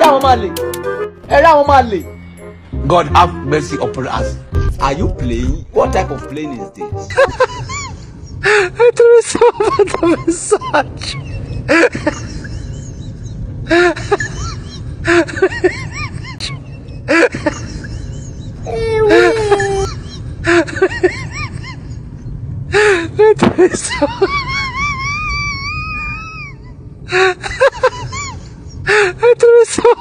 God have mercy upon us. Are you playing? What type of playing is this? It was so bad the massage. It was so... It was so...